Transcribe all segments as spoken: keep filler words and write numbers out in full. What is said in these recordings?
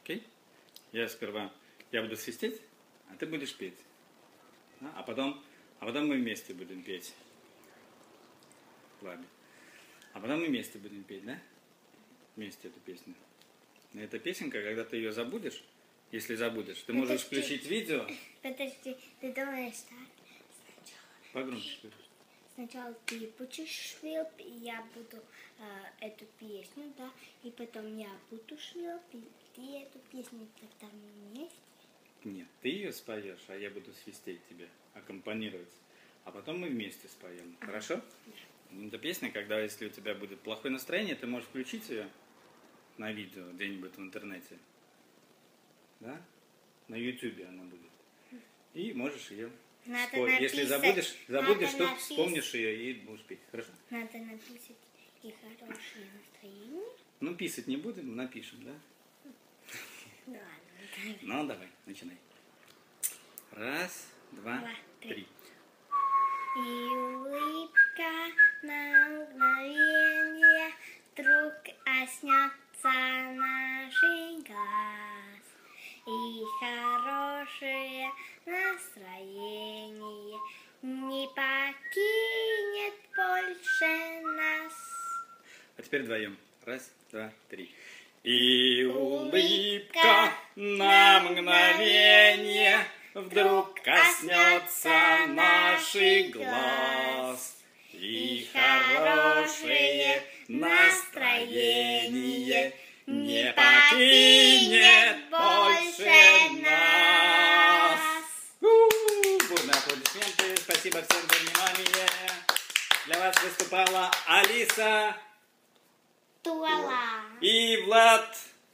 Окей? Я сперва, я буду свистеть, а ты будешь петь. А потом, а потом мы вместе будем петь. Ладно. А потом мы вместе будем петь, да? Вместе эту песню. И эта песенка, когда ты ее забудешь, если забудешь, ты можешь Подожди. включить видео. Подожди, ты думаешь так? Сначала, Погромче скажи. сначала ты будешь швелп, и я буду э, эту песню, да, и потом я буду швелп, и ты эту песню тогда вместе. Нет, ты ее споешь, а я буду свистеть тебе, аккомпанировать. А потом мы вместе споем. Хорошо? Это песня, когда, если у тебя будет плохое настроение, ты можешь включить ее на видео где-нибудь в интернете. Да? На ютубе она будет. И можешь ее Надо спой. Если написать- забудешь, забудешь, надо то написать. вспомнишь ее и будешь петь. Хорошо? Надо написать и хорошее настроение. Ну, писать не будем, напишем, да? Ну ладно, давай. Ну, давай, начинай. Раз, два, Два, три. три. И улыбка на мгновение вдруг коснется наших глаз. И хорошее настроение не покинет больше нас. А теперь вдвоем. Раз, два, три. И улыбка на мгновение вдруг коснется наших глаз. И хорошее настроение не покинет больше нас. У-у-у! Бурные аплодисменты. Спасибо всем за внимание. Для вас выступала Алиса Туала. и Влад.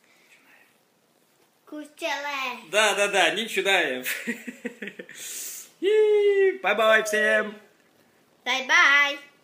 Кучеле. Да-да-да, не Чудаев. И бай-бай всем. Бай-бай.